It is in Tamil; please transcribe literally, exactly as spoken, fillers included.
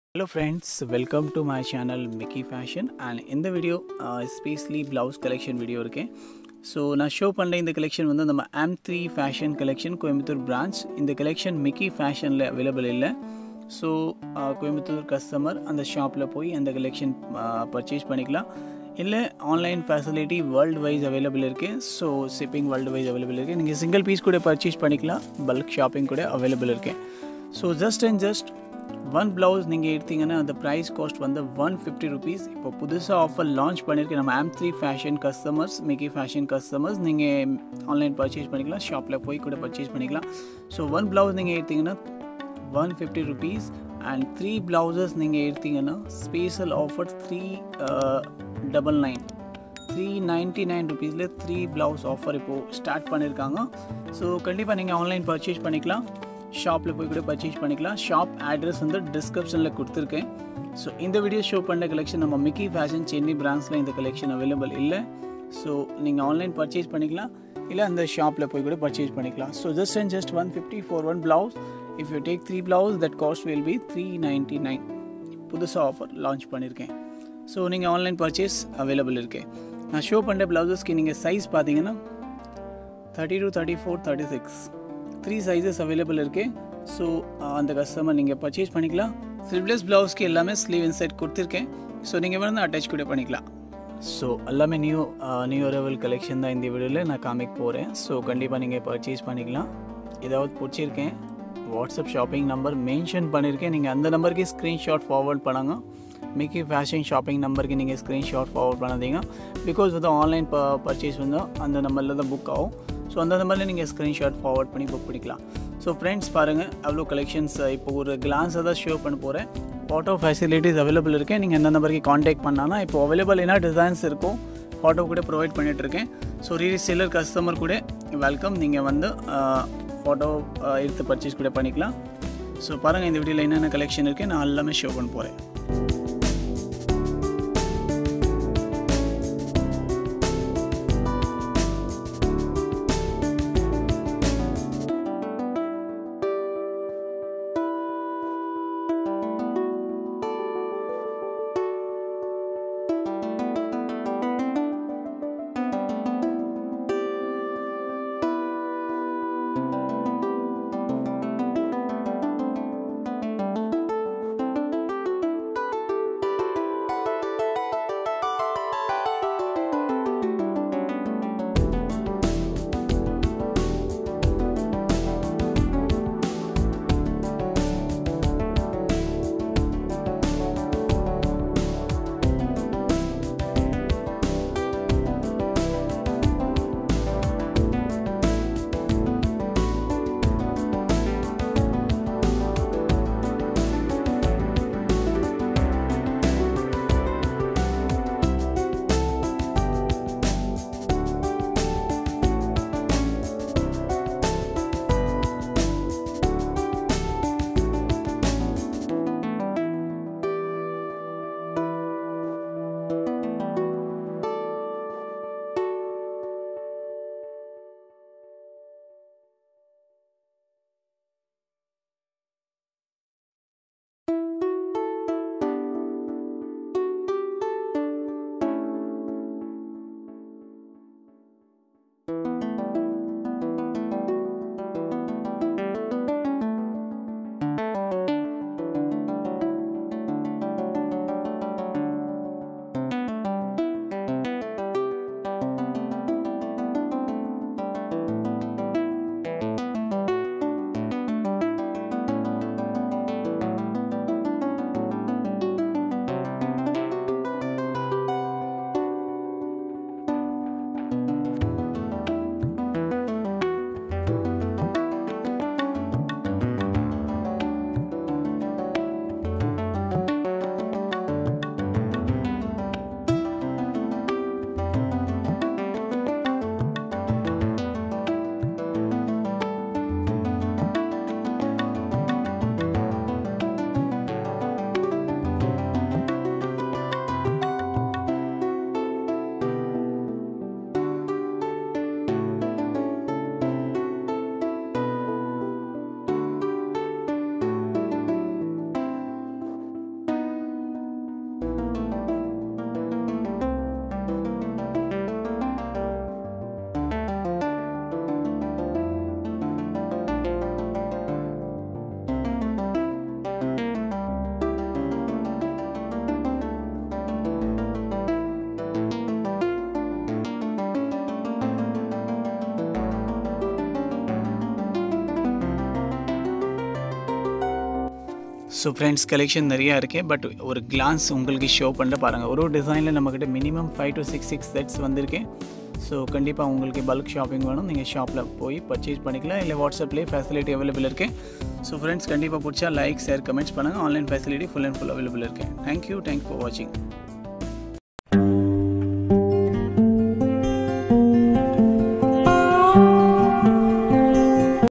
Hello friends, welcome to my channel Mickey Fashion and in the video uh, especially blouse collection video இருக்கு. ஸோ நான் ஷோ பண்ணுற இந்த கலெக்ஷன் வந்து நம்ம M three fashion collection Coimbatore branch. இந்த கலெக்ஷன் மிக்கி ஃபேஷனில் அவைலபிள் இல்லை. ஸோ கோயம்புத்தூர் கஸ்டமர் அந்த ஷாப்பில் போய் அந்த கலெக்ஷன் பர்ச்சேஸ் பண்ணிக்கலாம். இல்லை online facility world wise available இருக்குது. So shipping world wise available இருக்குது. நீங்கள் சிங்கிள் பீஸ் கூட பர்ச்சேஸ் பண்ணிக்கலாம். பல்க் ஷாப்பிங் கூட அவைலபிள் இருக்குது. So just and just one blouse நீங்கள் எடுத்தீங்கன்னா அந்த ப்ரைஸ் காஸ்ட் வந்து ஒன் ஃபிஃப்டி ருபீஸ். இப்போ புதுசாக ஆஃபர் லான்ச் பண்ணியிருக்கேன் நம்ம M three fashion customers, Mickey fashion customers. நீங்கள் ஆன்லைன் பர்ச்சேஸ் பண்ணிக்கலாம், ஷாப்பில் போய் கூட பர்ச்சேஸ் பண்ணிக்கலாம். ஸோ ஒன் ப்ளவுஸ் நீங்கள் எடுத்தீங்கன்னா one fifty rupees and three blouses நீங்கள் எடுத்தீங்கன்னா special offer three double nine three ninety nine ருபீஸில் த்ரீ ப்ளவுஸ் ஆஃபர் இப்போது ஸ்டார்ட் பண்ணியிருக்காங்க. ஸோ கண்டிப்பாக நீங்கள் ஆன்லைன் பர்ச்சேஸ் பண்ணிக்கலாம், ஷாப்பில் போய் கூட பர்ச்சேஸ் பண்ணிக்கலாம். ஷாப் அட்ரஸ் வந்து டிஸ்கிரிப்ஷனில் கொடுத்துருக்கேன். ஸோ இந்த வீடியோ ஷோ பண்ண கலெக்ஷன் நம்ம மிக்கி ஃபேஷன் சென்னை பிரான்ச்சில் இந்த கலெக்ஷன் அவைலபிள் இல்லை. ஸோ நீங்கள் ஆன்லைன் பர்ச்சேஸ் பண்ணிக்கலாம், இல்லை அந்த ஷாப்பில் போய் கூட பர்ச்சேஸ் பண்ணிக்கலாம். So just and just one fifty for one blouse. If you take three blouse that cost will be three ninety nine. புதுசாக ஆஃபர் லான்ச் பண்ணியிருக்கேன். ஸோ நீங்கள் ஆன்லைன் பர்ச்சேஸ் அவைலபிள் இருக்கு. நான் ஷோ பண்ணுற ப்ளவுசஸ்க்கு நீங்கள் சைஸ் பார்த்தீங்கன்னா thirty two thirty four thirty six three sizes available இருக்குது. ஸோ அந்த கஸ்டமர் நீங்கள் பர்ச்சேஸ் பண்ணிக்கலாம். ஸ்லீவ்லெஸ் ப்ளவுஸ்க்கு எல்லாமே ஸ்லீவ் இன்சைட் கொடுத்துருக்கேன். ஸோ நீங்கள் வந்து அட்டாச் கூட பண்ணிக்கலாம். ஸோ எல்லாமே நியூ நியூ அரைவல் கலெக்ஷன் தான் இந்த வீடியோவில் நான் காமிக்க போகிறேன். ஸோ கண்டிப்பாக நீங்கள் பர்ச்சேஸ் பண்ணிக்கலாம். ஏதாவது பிடிச்சிருக்கேன், வாட்ஸ்அப் ஷாப்பிங் நம்பர் மென்ஷன் பண்ணியிருக்கேன். நீங்கள் அந்த நம்பருக்கு ஸ்க்ரீன்ஷாட் ஃபார்வர்ட் பண்ணுங்க. மிக்கி ஃபேஷன் ஷாப்பிங் நம்பருக்கு நீங்கள் ஸ்க்ரீன்ஷாட் ஃபார்வர்ட் பண்ணாதீங்க. பிகாஸ் வந்து ஆன்லைன் ப பர்ச்சேஸ் வந்து அந்த நம்பரில் தான் புக் ஆகும். ஸோ அந்த நம்பரில் நீங்கள் ஸ்க்ரீன்ஷாட் ஃபார்வர்ட் பண்ணி புக் பண்ணிக்கலாம். ஸோ ஃப்ரெண்ட்ஸ் பாருங்கள், அவ்வளோ கலெக்ஷன்ஸ் இப்போ ஒரு கிளான்ஸை தான் ஷோ பண்ண போகிறேன். ஃபோட்டோ ஃபெசிலிட்டிஸ் அவைலபிள் இருக்குது. நீங்கள் எந்த நம்பருக்கு காண்டாக்ட் பண்ணானா இப்போ அவைலபிள் என்ன டிசைன்ஸ் இருக்கும் ஃபோட்டோ கூட ப்ரொவைட் பண்ணிகிட்ருக்கேன். ஸோ ரீசேலர் கஸ்டமர் கூட வெல்கம். நீங்கள் வந்து ஃபோட்டோ எடுத்து பர்ச்சேஸ் கூட பண்ணிக்கலாம். ஸோ பாருங்கள், இந்த வீடியோவில் என்னென்ன கலெக்ஷன் இருக்குது நான் எல்லாமே ஷோ பண்ண போகிறேன். ஸோ ஃப்ரெண்ட்ஸ் கலெக்ஷன் நிறையா இருக்குது. பட் ஒரு கிளான்ஸ் உங்களுக்கு ஷோ பண்ண பாருங்கள். ஒரு ஒரு டிசைனில் நம்மக்கிட்ட minimum five to six six sets வந்திருக்கேன். ஸோ கண்டிப்பாக உங்களுக்கு பல்க் ஷாப்பிங் வேணும், நீங்கள் ஷாப்பில் போய் பர்ச்சேஸ் பண்ணிக்கலாம். இல்லை வாட்ஸ்அப்லேயே ஃபெசிலிட்டி அவைலபிள் இருக்குது. ஸோ ஃப்ரெண்ட்ஸ் கண்டிப்பாக பிடிச்சா லைக் ஷேர் கமெண்ட்ஸ் பண்ணுங்கள். Online facility full and full available இருக்குது. தேங்க்யூ தேங்க்ஸ் ஃபார் வாட்சிங்.